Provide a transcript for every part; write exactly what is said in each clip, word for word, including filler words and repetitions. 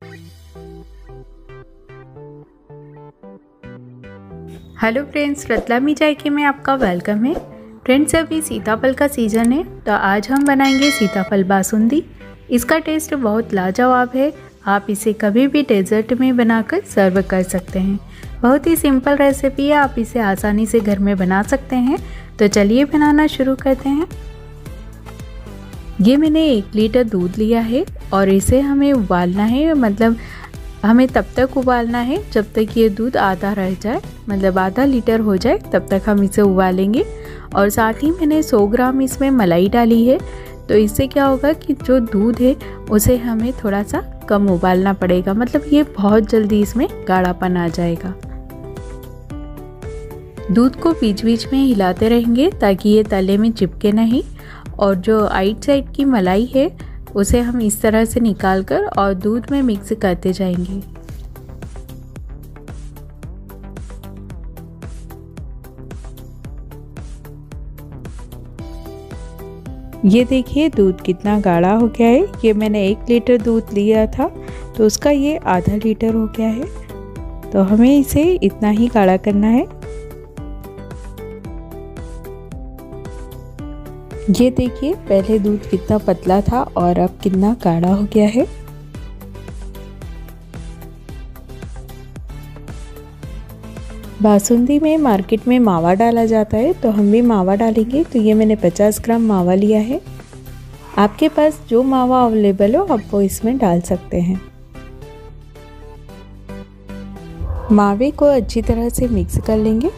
Hello friends, Ratlami जायके में आपका वेलकम है। फ्रेंड्स, अभी सीताफल का सीज़न है तो आज हम बनाएंगे सीताफल बासुंदी। इसका टेस्ट बहुत लाजवाब है। आप इसे कभी भी डेजर्ट में बनाकर सर्व कर सकते हैं। बहुत ही सिंपल रेसिपी है, आप इसे आसानी से घर में बना सकते हैं। तो चलिए बनाना शुरू करते हैं। ये मैंने एक लीटर दूध लिया है और इसे हमें उबालना है। मतलब हमें तब तक उबालना है जब तक ये दूध आधा रह जाए, मतलब आधा लीटर हो जाए तब तक हम इसे उबालेंगे। और साथ ही मैंने सौ ग्राम इसमें मलाई डाली है। तो इससे क्या होगा कि जो दूध है उसे हमें थोड़ा सा कम उबालना पड़ेगा, मतलब ये बहुत जल्दी इसमें गाढ़ापन आ जाएगा। दूध को बीच बीच में हिलाते रहेंगे ताकि ये तले में चिपके नहीं। और जो आइट साइड की मलाई है उसे हम इस तरह से निकालकर और दूध में मिक्स करते जाएंगे। ये देखिए दूध कितना गाढ़ा हो गया है। ये मैंने एक लीटर दूध लिया था तो उसका ये आधा लीटर हो गया है। तो हमें इसे इतना ही गाढ़ा करना है। ये देखिए पहले दूध कितना पतला था और अब कितना गाढ़ा हो गया है। बासुंदी में मार्केट में मावा डाला जाता है तो हम भी मावा डालेंगे। तो ये मैंने पचास ग्राम मावा लिया है। आपके पास जो मावा अवेलेबल हो आप वो इसमें डाल सकते हैं। मावे को अच्छी तरह से मिक्स कर लेंगे।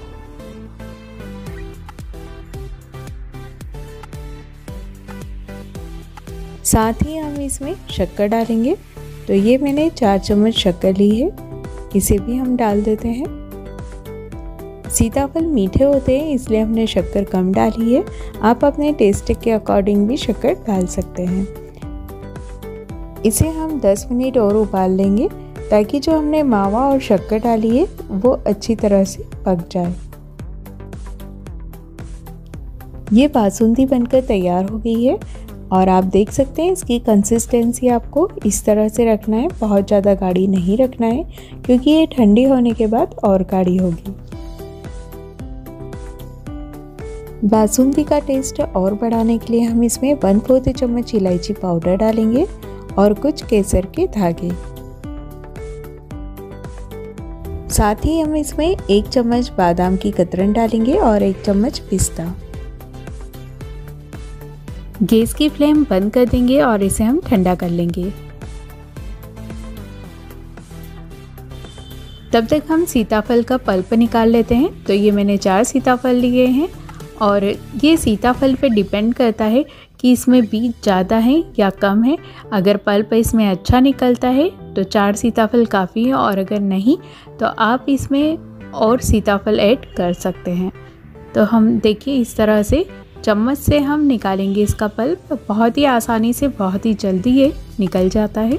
साथ ही हम इसमें शक्कर डालेंगे। तो ये मैंने चार चम्मच शक्कर ली है, इसे भी हम डाल देते हैं। सीताफल मीठे होते हैं इसलिए हमने शक्कर कम डाली है। आप अपने टेस्ट के अकॉर्डिंग भी शक्कर डाल सकते हैं। इसे हम दस मिनट और उबाल लेंगे ताकि जो हमने मावा और शक्कर डाली है वो अच्छी तरह से पक जाए। ये बासुंदी बनकर तैयार हो गई है और आप देख सकते हैं इसकी कंसिस्टेंसी आपको इस तरह से रखना है। बहुत ज़्यादा गाढ़ी नहीं रखना है क्योंकि ये ठंडी होने के बाद और गाढ़ी होगी। बासुंदी का टेस्ट और बढ़ाने के लिए हम इसमें वन फोर्थ चम्मच इलायची पाउडर डालेंगे और कुछ केसर के धागे। साथ ही हम इसमें एक चम्मच बादाम की कतरन डालेंगे और एक चम्मच पिस्ता। गैस की फ्लेम बंद कर देंगे और इसे हम ठंडा कर लेंगे। तब तक हम सीताफल का पल्प निकाल लेते हैं। तो ये मैंने चार सीताफल लिए हैं और ये सीताफल पे डिपेंड करता है कि इसमें बीज ज़्यादा है या कम है। अगर पल्प इसमें अच्छा निकलता है तो चार सीताफल काफ़ी है और अगर नहीं तो आप इसमें और सीताफल ऐड कर सकते हैं। तो हम देखिए इस तरह से चम्मच से हम निकालेंगे इसका पल्प। बहुत ही आसानी से, बहुत ही जल्दी ये निकल जाता है।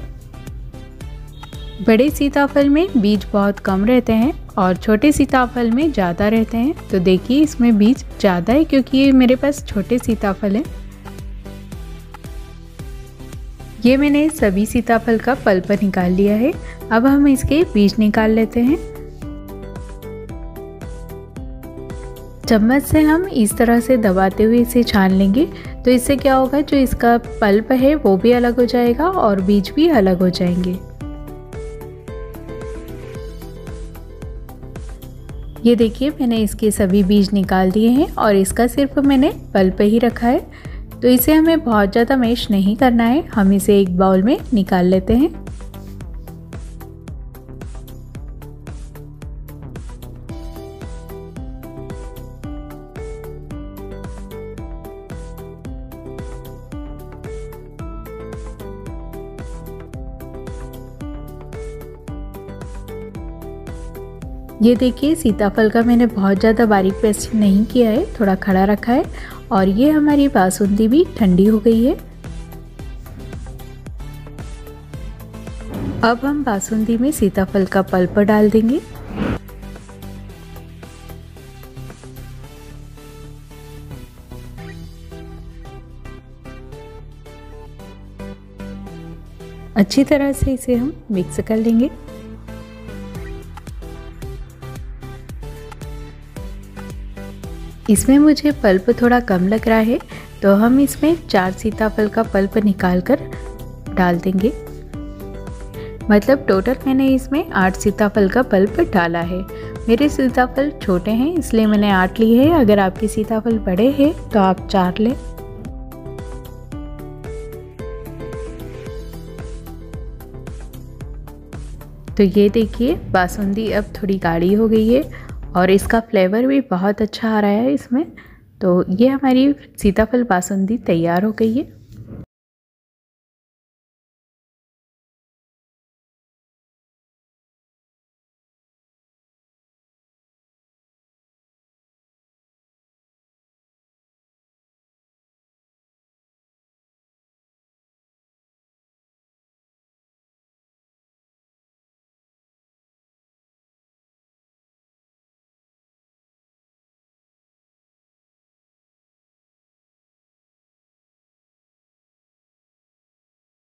बड़े सीताफल में बीज बहुत कम रहते हैं और छोटे सीताफल में ज़्यादा रहते हैं। तो देखिए इसमें बीज ज़्यादा है क्योंकि ये मेरे पास छोटे सीताफल हैं। ये मैंने सभी सीताफल का पल्प निकाल लिया है। अब हम इसके बीज निकाल लेते हैं। चम्मच से हम इस तरह से दबाते हुए इसे छान लेंगे। तो इससे क्या होगा, जो इसका पल्प है वो भी अलग हो जाएगा और बीज भी अलग हो जाएंगे। ये देखिए मैंने इसके सभी बीज निकाल दिए हैं और इसका सिर्फ मैंने पल्प ही रखा है। तो इसे हमें बहुत ज़्यादा मैश नहीं करना है। हम इसे एक बाउल में निकाल लेते हैं। ये देखिए सीताफल का मैंने बहुत ज़्यादा बारीक पेस्ट नहीं किया है, थोड़ा खड़ा रखा है। और ये हमारी बासुंदी भी ठंडी हो गई है। अब हम बासुंदी में सीताफल का पल्प डाल देंगे। अच्छी तरह से इसे हम मिक्स कर लेंगे। इसमें मुझे पल्प थोड़ा कम लग रहा है, तो हम इसमें चार सीताफल का पल्प निकाल कर डाल देंगे। मतलब टोटल मैंने इसमें आठ सीताफल का पल्प डाला है। मेरे सीताफल छोटे हैं इसलिए मैंने आठ लिए हैं। अगर आपके सीताफल बड़े हैं तो आप चार लें। तो ये देखिए बासुंदी अब थोड़ी गाढ़ी हो गई है और इसका फ्लेवर भी बहुत अच्छा आ रहा है इसमें। तो ये हमारी सीताफल बासुंदी तैयार हो गई है।